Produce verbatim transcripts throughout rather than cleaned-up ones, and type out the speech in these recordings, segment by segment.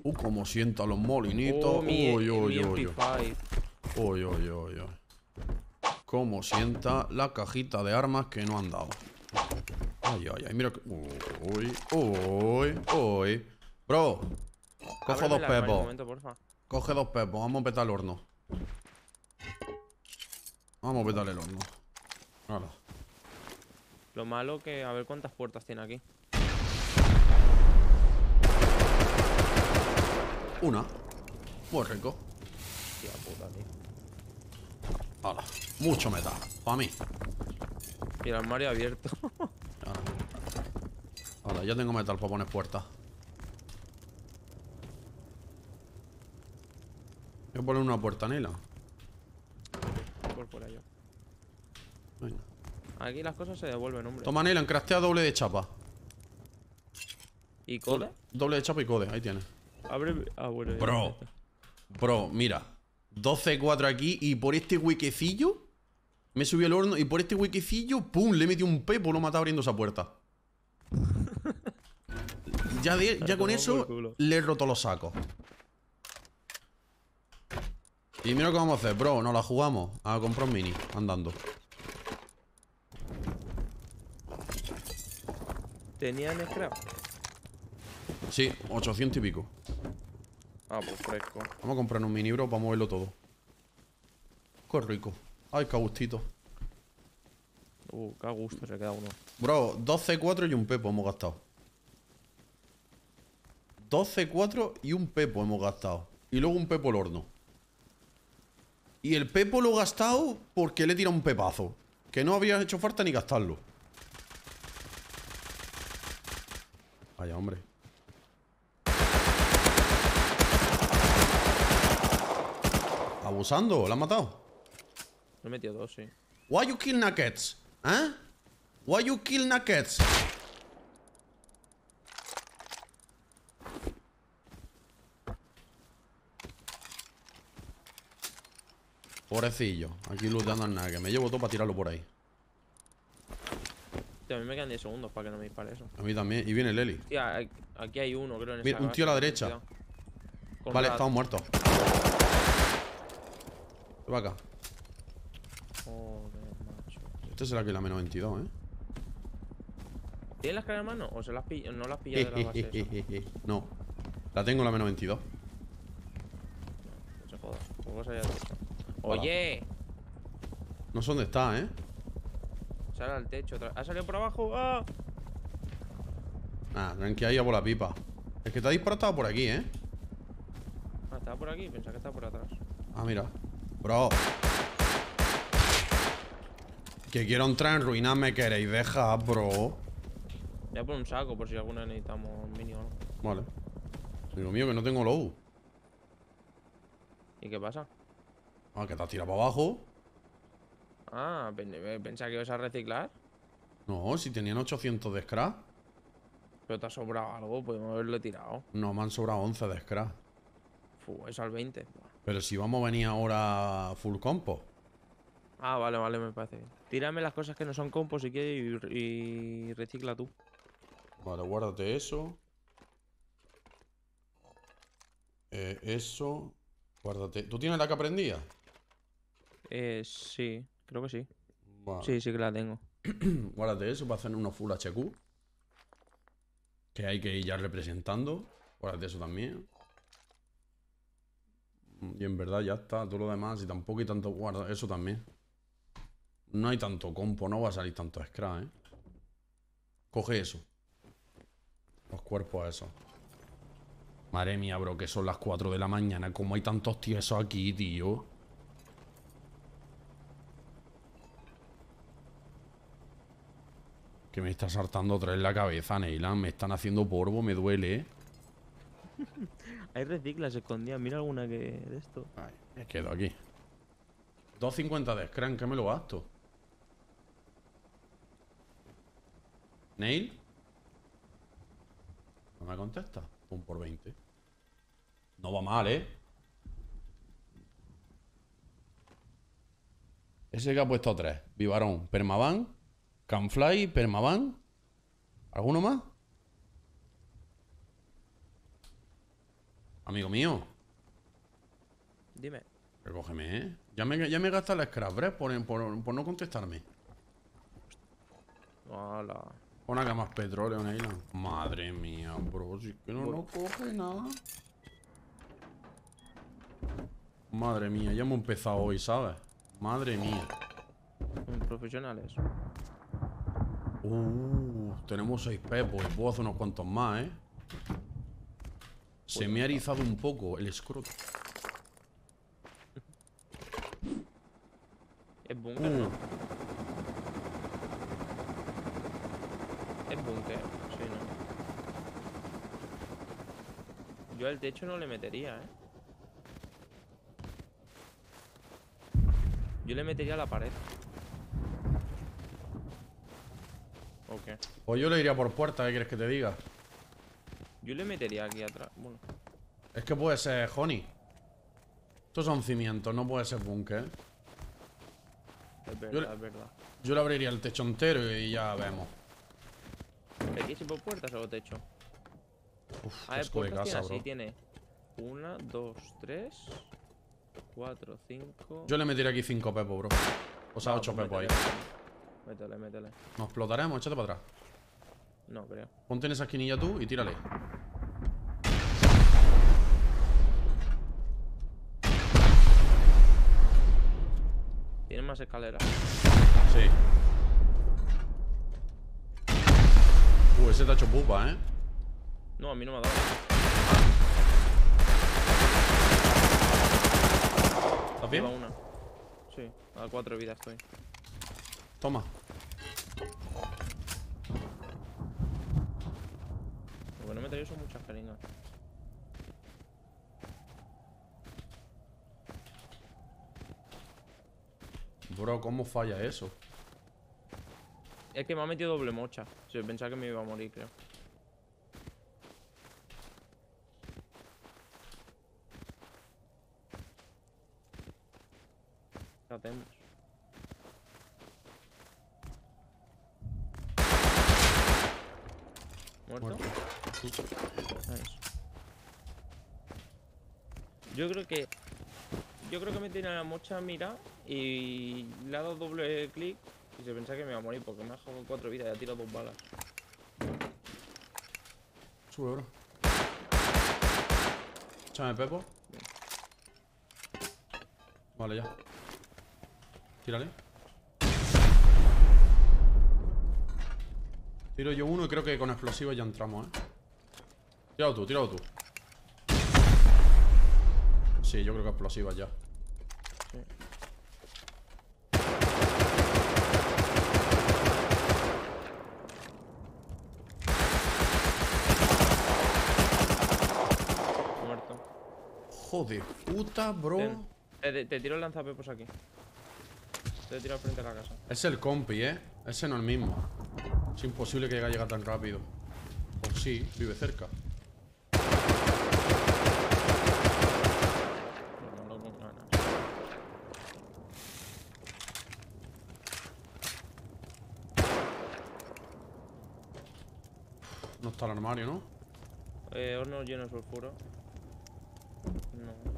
Uh, como sientan los molinitos. Oh, mi, uy, uy, mi uy, M P cinco. uy, uy, uy, uy. Cómo sienta la cajita de armas que no han dado. Ay, ay, ay, mira que... Uy, uy, uy. Bro, cojo Ábreme dos el armario un pepos. momento, porfa. Coge dos pepos, vamos a petar el horno. Vamos a petar el horno. Hala. Lo malo que... A ver cuántas puertas tiene aquí. Una. Muy rico. Tía puta, tío. Hala. Mucho metal. Para mí. Y el armario abierto. Hala. Hala, ya tengo metal para poner puertas. Voy a poner una puerta, Nila. Por fuera yo. Venga. Aquí las cosas se devuelven, hombre. Toma, Nila, craftea doble de chapa. ¿Y code? Doble de chapa y code, ahí tienes. Abre... Ah, bueno. ya. Bro. Bro, mira. doce cuatro aquí y por este huequecillo me subí al horno y por este huequecillo, pum, le metí un pepo, lo mata abriendo esa puerta. Ya, de, ya con eso le he roto los sacos. Y mira lo que vamos a hacer, bro. Nos la jugamos a comprar un mini, andando. ¿Tenían scrap? Sí, ochocientos y pico. Ah, pues fresco. Vamos a comprar un mini, bro, para moverlo todo. Qué rico. Ay, qué gustito. Uh, qué a gusto se queda uno. Bro, doce cuatro y un pepo hemos gastado. doce cuatro y un pepo hemos gastado. Y luego un pepo al horno. Y el pepo lo he gastado porque le he tirado un pepazo. Que no había hecho falta ni gastarlo. Vaya, hombre. Abusando, ¿la han matado? Le he metido dos, sí. Why you kill nuggets? ¿Eh? Why you kill nuggets? Pobrecillo, aquí looteando al nugget. Me llevo todo para tirarlo por ahí. Tío, a mí me quedan diez segundos para que no me dispare eso. A mí también. Y viene el Eli. Tía, hay- aquí hay uno, creo, en Mira, esa un tío a la casa, derecha. cuidado. Con Vale, rat. estamos muertos. Ven acá. Joder, macho. Este será que la menos veintidós, ¿eh? ¿Tienes la escalera en mano? ¿O se las pilla? No las pilla de la base esa? No. La tengo la menos veintidós. No se joda. Tampoco se haya visto. ¡Oye! No sé dónde está, ¿eh? Sale al techo otra vez. ¿Ha salido por abajo? ¡Ah! Ah, tranqui, ahí a por la pipa. Es que te ha disparado por aquí, ¿eh? Ah, estaba por aquí. Pensaba que estaba por atrás. Ah, mira. Bro. Que quiero entrar en ruinas, me queréis dejar, bro. Voy a poner un saco por si alguna necesitamos mini o algo. Vale. Digo mío, que no tengo low. ¿Y qué pasa? Ah, que te has tirado para abajo. Ah, pen- eh, pensaba que ibas a reciclar. No, si tenían ochocientos de scrap. Pero te ha sobrado algo, podemos haberlo tirado. No, me han sobrado once de scrap. Fu, eso al veinte. Buah. Pero si vamos a venir ahora full compo. Ah, vale, vale, me parece bien. Tírame las cosas que no son compos si quieres y, y recicla tú. Vale, guárdate eso. Eh, eso. Guárdate. ¿Tú tienes la que aprendía? Eh, sí, creo que sí. Vale. Sí, sí que la tengo. Guárdate eso para hacer unos full H Q. Que hay que ir ya representando. Guárdate eso también. Y en verdad ya está. Todo lo demás. Y tampoco hay tanto. Guarda eso también. No hay tanto compo. No va a salir tanto scrap, ¿eh? Coge eso. Los cuerpos esos. Madre mía, bro, que son las cuatro de la mañana. ¿Cómo hay tantos tiesos aquí, tío? Que me está saltando otra vez la cabeza, Neyland. Me están haciendo polvo, me duele, ¿eh? Hay reciclas escondidas. Mira alguna que de esto. Ay, me quedo aquí. dos cincuenta de scrap, ¿qué me lo gasto? ¿Nail? No me contesta. Un por veinte. No va mal, ¿eh? Ese que ha puesto tres. Vivarón, Permaban, Canfly, Permaban. ¿Alguno más? Amigo mío. Dime. Recógeme, ¿eh? Ya me, ya me gasta la scrap, ¿ves? Por, por, por no contestarme. Hola. Pon acá más petróleo en Island. Madre mía, bro. Si es que no nos coge nada. Madre mía, ya hemos empezado hoy, ¿sabes? Madre mía. Profesionales. Uh, tenemos seis pepos. Puedo hacer unos cuantos más, ¿eh? Se me ha erizado un poco el escroto. Es búnker, Uh. ¿no? Es búnker, sí, ¿no? Yo al techo no le metería, ¿eh? Yo le metería a la pared. Ok. Pues yo le iría por puerta, ¿qué quieres que te diga? Yo le metería aquí atrás. Bueno. Es que puede ser honey. Estos son cimientos, no puede ser búnker. Es verdad, Yo le- es verdad. Yo le abriría el techo entero y ya vemos. ¿Aquí sí por puertas o techo? Uf, A qué ver, asco de puertas tiene casa, así, bro. tiene una, dos, tres, cuatro, cinco. Yo le metería aquí cinco pepos, bro. O sea, Va, ocho pues pepos ahí. Métele, métele. Nos explotaremos, échate para atrás. No creo. Ponte en esa esquinilla tú y tírale. Tiene más escaleras. Sí. Uh, ese te ha hecho pupa, ¿eh? No, a mí no me ha dado. ¿Estás bien? Lleva una. Sí, a cuatro vidas estoy. Toma. Lo que no me traigo son muchas jeringas. Bro, ¿cómo falla eso? Es que me ha metido doble mocha. Sí, pensaba que me iba a morir, creo. ¿Qué hacemos? ¿Muerto? Muerto. Nice. Yo creo que... Yo creo que me tiene la mocha mira y le ha dado doble clic y se pensaba que me iba a morir porque me ha dejado con cuatro vidas y ha tirado dos balas. Sube, bro. Échame pepo. Vale, ya. Tírale. Tiro yo uno y creo que con explosivos ya entramos, ¿eh? Tíralo tú, tíralo tú. Sí, yo creo que explosivas ya. Sí. Muerto. Joder, puta, bro. Ten. Te, te tiro el lanzapepos aquí. Te tiro al frente de la casa. Es el compi, ¿eh? Ese no es el mismo. Es imposible que llegue a llegar tan rápido. O sí, vive cerca. No, no, no, no, no. No está el armario, ¿no? Eh, horno lleno de sulfuro. No.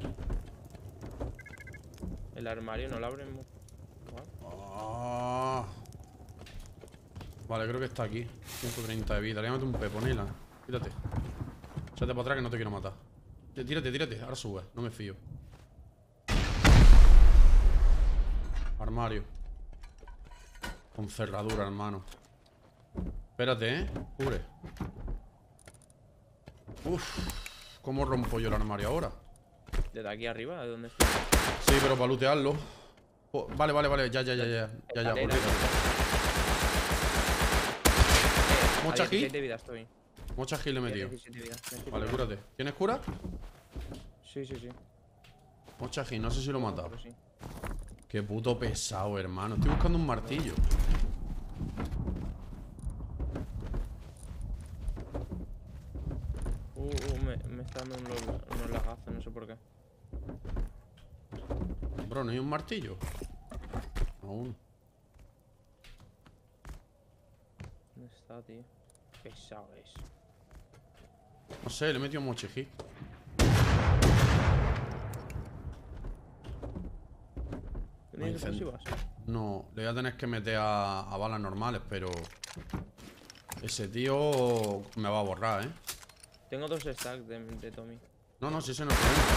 El armario no lo abrimos. Ah. Vale, creo que está aquí. ciento treinta de vida. Le voy a meter un peponela. Quítate. Échate para atrás que no te quiero matar. Tírate, tírate. Ahora sube. No me fío. Armario. Con cerradura, hermano. Espérate, ¿eh? Cubre. Uf. ¿Cómo rompo yo el armario ahora? Desde aquí arriba, ¿de dónde estoy? Sí, pero para lootearlo. Oh, vale, vale, vale. Ya, ya, ya, ya. Ya, ya. Escalera. olvídate. A Mocha diecisiete aquí. vidas estoy. Mocha aquí le he metido. diecisiete vidas. diecisiete Vale, vidas. cúrate. ¿Tienes cura? Sí, sí, sí. Mocha aquí, no sé si lo he matado. Pero sí. Qué puto pesado, hermano. Estoy buscando un martillo. Uh, uh, me, me está dando unos, unos lagazos, no sé por qué. Bro, ¿no hay un martillo? Aún. ¿Dónde está, tío? Qué pesado es. No sé, le he metido mochijí. incen- explosivas? No, le voy a tener que meter a, a balas normales, pero... Ese tío me va a borrar, ¿eh? Tengo dos stacks de, de Tommy. No, no, si ese no es el problema.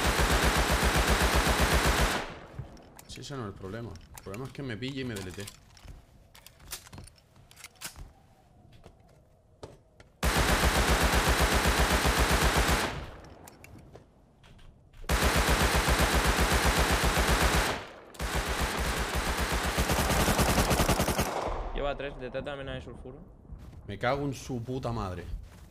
Si ese no es el problema. El problema es que me pille y me delete. Lleva tres, detrás también hay sulfuro. Me cago en su puta madre.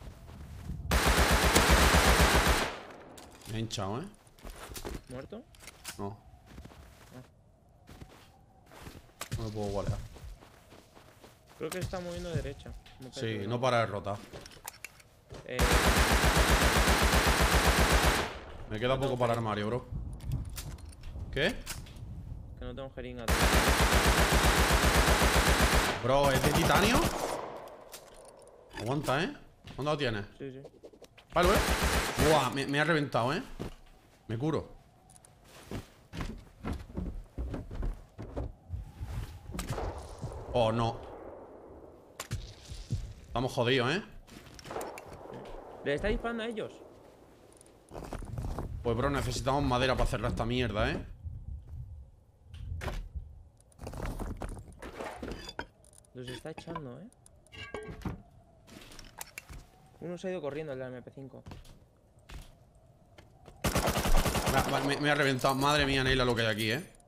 Me he hinchado, ¿eh? ¿Muerto? No. No me puedo guardar. Creo que está moviendo de derecha. No Sí, parece no que- para de rotar. Eh, Me queda No poco tengo para jeringa. armario, bro. ¿Qué? que no tengo jeringa, tío. Bro, ¿es de titanio? Aguanta, ¿eh? ¿Cuándo lo tienes? Sí, sí. Vale, ¿eh? Buah, me, me ha reventado, ¿eh? Me curo. Oh, no. Estamos jodidos, ¿eh? ¿Le está disparando a ellos? Pues, bro, necesitamos madera para cerrar esta mierda, ¿eh? Los está echando, ¿eh? Uno se ha ido corriendo, el de la M P cinco. Me, ha- me- me ha reventado. Madre mía, Neila, lo que hay aquí, ¿eh?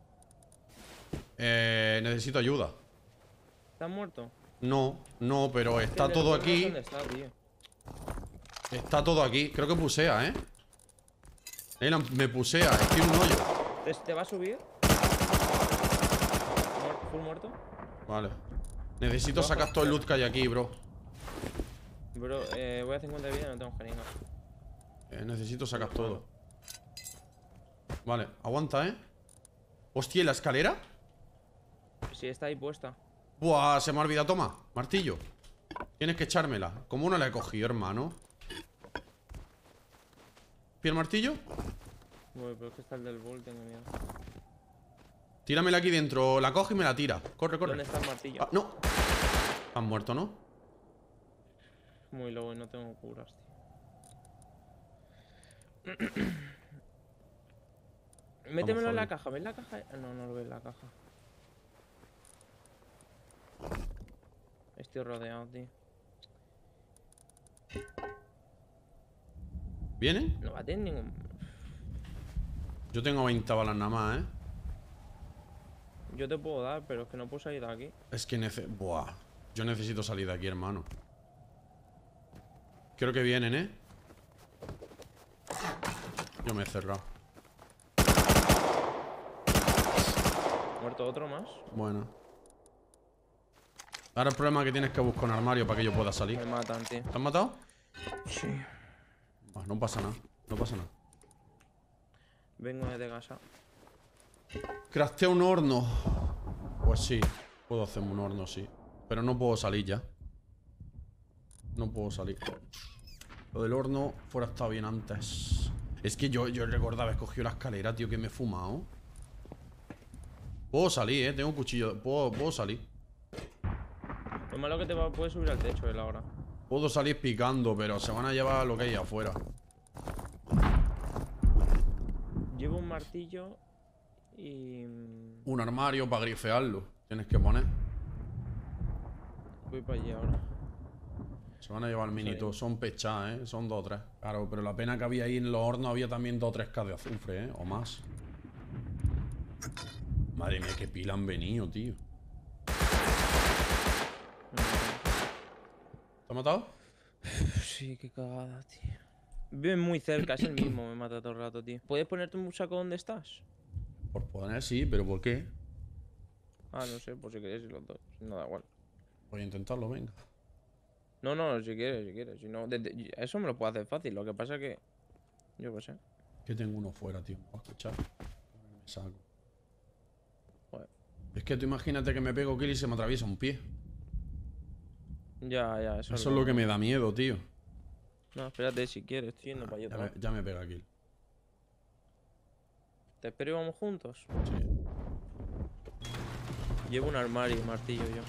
Eh, necesito ayuda. ¿Estás muerto? No, no, pero está El de todo los cuernos, aquí. ¿dónde está, tío? Está todo aquí. Creo que pusea, ¿eh? Neila, me pusea. Estoy en un hoyo. ¿Te, te va a subir? Muer- ¿Full muerto? Vale. Necesito sacar todo el loot que hay aquí, bro. Bro, eh, voy a cincuenta de vida y no tengo jeringa. Eh, necesito sacar todo. Vale, aguanta, ¿eh? Hostia, ¿y la escalera? Sí, está ahí puesta. Buah, se me ha olvidado. Toma, martillo. Tienes que echármela. ¿Cómo no la he cogido, hermano? ¿Pide el martillo? Bueno, pero es que está el del bol, tengo miedo. Tíramela aquí dentro. La coge y me la tira. Corre, corre. ¿Dónde está el martillo? Ah, no. Han muerto, ¿no? Muy low y no tengo curas, tío. Métemelo en la jodidos. caja, ¿ves la caja? No, no lo ves la caja. Estoy rodeado, tío. ¿Vienen? No va a tener ningún... Yo tengo veinte balas nada más, ¿eh? Yo te puedo dar, pero es que no puedo salir de aquí. Es que nece... Buah. Yo necesito salir de aquí, hermano. Creo que vienen, ¿eh? Yo me he cerrado. ¿Muerto otro más? Bueno. Ahora el problema es que tienes que buscar un armario para que yo pueda salir. Me matan, tío. ¿Te han matado? Sí. Ah, no pasa nada. No pasa nada. Vengo desde casa. Craftea un horno. Pues sí. Puedo hacerme un horno, sí. Pero no puedo salir ya. No puedo salir. Lo del horno fuera estado bien antes. Es que yo, yo recordaba, he cogido la escalera, tío, que me he fumado. Puedo salir, eh. Tengo un cuchillo. Puedo, puedo salir. Lo malo que te va, puedes subir al techo él ahora. Puedo salir picando, pero se van a llevar lo que hay afuera. Llevo un martillo y... Un armario para grifearlo. Tienes que poner. voy para allí ahora. Se van a llevar el minito. Sí. Son pechadas, ¿eh? Son dos o tres. Claro, pero la pena que había ahí en los hornos había también dos o tres K de azufre, ¿eh? O más. Madre mía, qué pila han venido, tío. ¿Te ha matado? Sí, qué cagada, tío. Vive muy cerca, es el mismo, me mata todo el rato, tío. ¿Puedes ponerte un saco donde estás? Por poner sí, pero ¿por qué? Ah, no sé, por si queréis los dos. No da igual. Voy a intentarlo, venga. No, no, si quieres, si quieres. Si no, desde- eso me lo puedo hacer fácil. Lo que pasa que... Yo qué sé. Que tengo uno fuera, tío. ¿Me vas a escuchar? Me saco. Joder. Es que tú imagínate que me pego kill y se me atraviesa un pie. Ya, ya, eso, Eso es lo que me da miedo, tío. No, espérate, si quieres, estoy yendo para allá Ya otra me, vez. ya me pega kill. ¿Te espero y vamos juntos? Sí. Llevo un armario y martillo yo.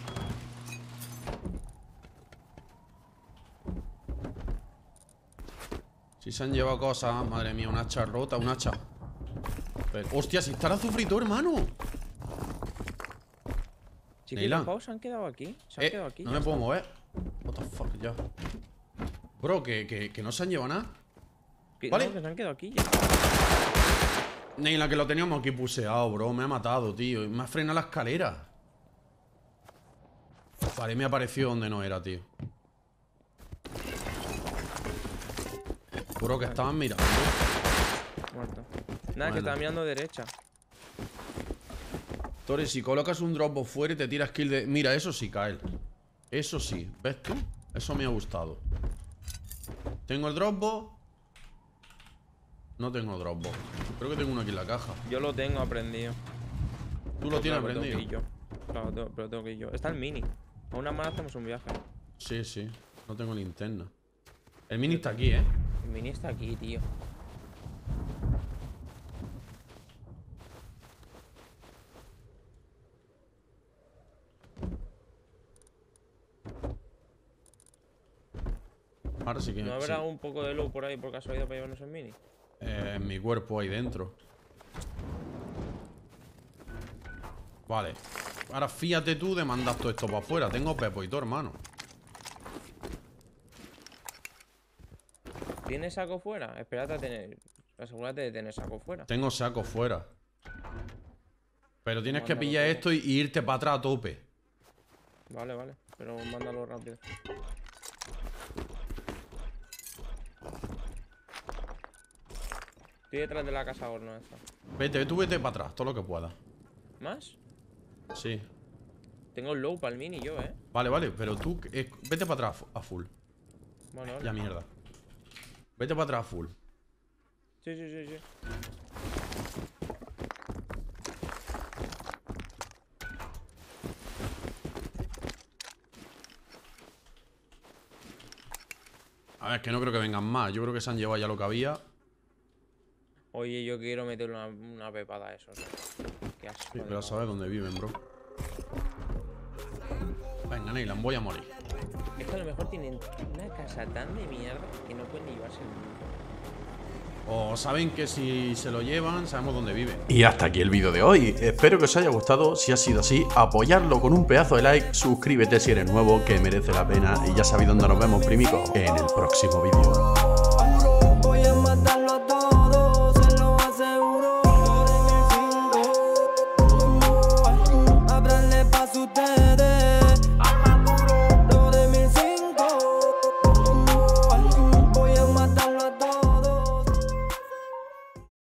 Si se han llevado cosas, madre mía, una hacha rota, un hacha. Pero, hostia, si está el azufrito, hermano. Chicos, Neila. los pavos se han quedado aquí. Se han Eh, quedado aquí. no ya me puedo está. mover. What the fuck, ya. Bro, que, que, que no se han llevado nada. Que- Vale. No, que se han quedado aquí ya. Neila, que lo teníamos aquí puseado, bro. Me ha matado, tío. Me ha frenado la escalera. Vale, me apareció donde no era, tío. Bro, que estaban mirando. Muerto. Nada, Bueno. que estaba mirando derecha. Torres, si colocas un dropbox fuera y te tiras kill de... Mira, eso sí, Kyle. Eso sí. ¿Ves tú? Eso me ha gustado. Tengo el dropbox. No tengo dropbox. Creo que tengo uno aquí en la caja. Yo lo tengo aprendido. ¿Tú lo tienes Claro, tengo que aprendido? ir yo. Claro, tengo- pero tengo que ir yo. Está el mini. A una más hacemos un viaje. Sí, sí. No tengo linterna. El mini está aquí, ¿eh? El mini está aquí, tío. Ahora sí que... ¿No sí. habrá un poco de luz por ahí por casualidad para llevarnos el mini? Eh, en mi cuerpo ahí dentro. Vale. Ahora fíjate tú de mandar todo esto para afuera. Tengo pepo y todo, hermano. ¿Tienes saco fuera? Espérate a tener. Asegúrate de tener saco fuera. Tengo saco fuera. Pero tienes que Mándalo pillar todo. esto y y irte para atrás a tope. Vale, vale. Pero mándalo rápido. Estoy detrás de la casa horno esta. Vete, tú vete para atrás, todo lo que puedas. ¿Más? Sí. Tengo low para el mini yo, eh. Vale, vale, pero tú eh, vete para atrás a full. Vale, vale. Ya mierda. Vete para atrás a full. Sí, sí, sí, sí. A ver, es que no creo que vengan más. Yo creo que se han llevado ya lo que había. Oye, yo quiero meterle una, una pepada a eso. ¿No? Qué asco. Sí, de pero a pavo. saber dónde viven, bro. Venga, Neyland, voy a morir. Es que a lo mejor tienen una casa tan de mierda que no pueden ni llevarse el mini. O saben que si se lo llevan, sabemos dónde viven. Y hasta aquí el vídeo de hoy. Espero que os haya gustado. Si ha sido así, apoyarlo con un pedazo de like. Suscríbete si eres nuevo, que merece la pena. Y ya sabéis dónde nos vemos, primico, en el próximo vídeo.